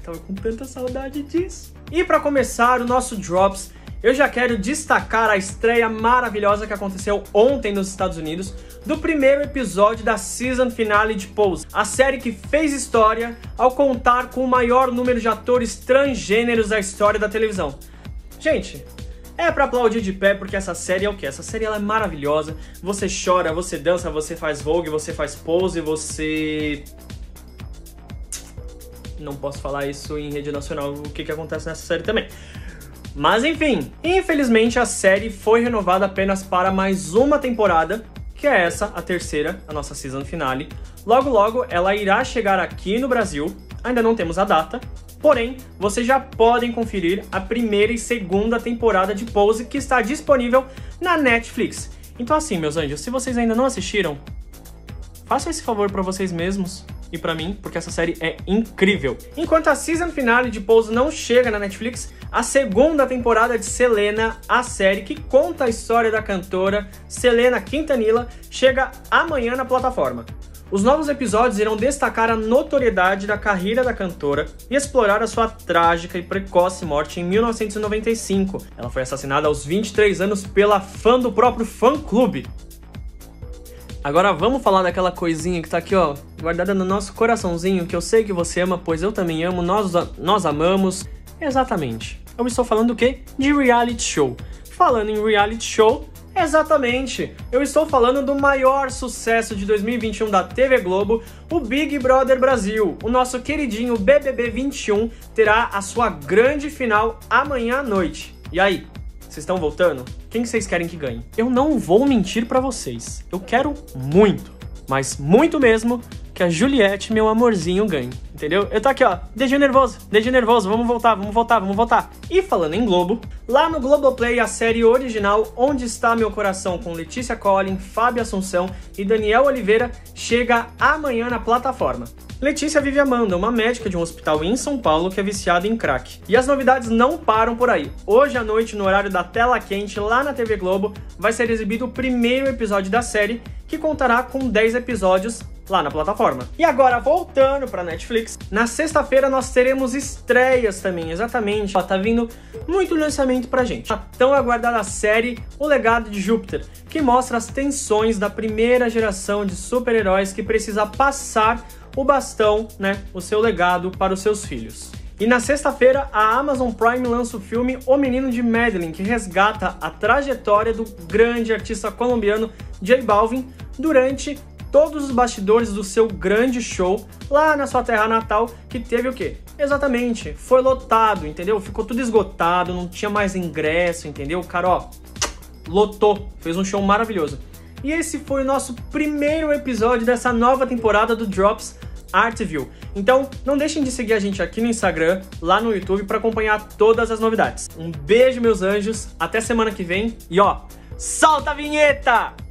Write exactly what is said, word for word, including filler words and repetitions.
tava com tanta saudade disso. E pra começar o nosso Drops, eu já quero destacar a estreia maravilhosa que aconteceu ontem nos Estados Unidos do primeiro episódio da Season Finale de Pose, a série que fez história ao contar com o maior número de atores transgêneros da história da televisão. Gente, é pra aplaudir de pé, porque essa série é o quê? Essa série ela é maravilhosa, você chora, você dança, você faz Vogue, você faz Pose, você... Não posso falar isso em rede nacional, o que que acontece nessa série também. Mas enfim, infelizmente a série foi renovada apenas para mais uma temporada, que é essa, a terceira, a nossa Season Finale. Logo logo ela irá chegar aqui no Brasil, ainda não temos a data, porém vocês já podem conferir a primeira e segunda temporada de Pose que está disponível na Netflix. Então assim, meus anjos, se vocês ainda não assistiram, façam esse favor para vocês mesmos e pra mim, porque essa série é incrível. Enquanto a Season Finale de Pose não chega na Netflix, a segunda temporada de Selena, a série que conta a história da cantora Selena Quintanilla, chega amanhã na plataforma. Os novos episódios irão destacar a notoriedade da carreira da cantora e explorar a sua trágica e precoce morte em mil novecentos e noventa e cinco. Ela foi assassinada aos vinte e três anos pela fã do próprio fã-clube. Agora vamos falar daquela coisinha que tá aqui, ó, guardada no nosso coraçãozinho, que eu sei que você ama, pois eu também amo, nós, nós amamos. Exatamente. Eu estou falando do quê? De reality show. Falando em reality show, exatamente. Eu estou falando do maior sucesso de dois mil e vinte e um da T V Globo, o Big Brother Brasil. O nosso queridinho B B B vinte e um terá a sua grande final amanhã à noite. E aí? Vocês estão voltando? Quem vocês querem que ganhe? Eu não vou mentir pra vocês. Eu quero muito, mas muito mesmo, que a Juliette, meu amorzinho, ganhe. Entendeu? Eu tô aqui, ó, dedinho nervoso, dedinho nervoso, vamos voltar, vamos voltar, vamos voltar. E falando em Globo, lá no Globoplay, a série original Onde Está Meu Coração, com Letícia Collin, Fábio Assunção e Daniel Oliveira, chega amanhã na plataforma. Letícia vive Amanda, uma médica de um hospital em São Paulo que é viciada em crack. E as novidades não param por aí. Hoje à noite, no horário da tela quente, lá na T V Globo, vai ser exibido o primeiro episódio da série, que contará com dez episódios lá na plataforma. E agora, voltando pra Netflix, na sexta-feira nós teremos estreias também, exatamente. Ó, tá vindo muito lançamento pra gente. A tão aguardada série O Legado de Júpiter, que mostra as tensões da primeira geração de super-heróis que precisa passar o bastão, né, o seu legado para os seus filhos. E na sexta-feira, a Amazon Prime lança o filme O Menino de Medellín, que resgata a trajetória do grande artista colombiano J Balvin durante todos os bastidores do seu grande show lá na sua terra natal, que teve o quê? Exatamente, foi lotado, entendeu? Ficou tudo esgotado, não tinha mais ingresso, entendeu? O cara, ó, lotou, fez um show maravilhoso. E esse foi o nosso primeiro episódio dessa nova temporada do Drops Artview. Então, não deixem de seguir a gente aqui no Instagram, lá no YouTube, para acompanhar todas as novidades. Um beijo, meus anjos, até semana que vem e ó, solta a vinheta!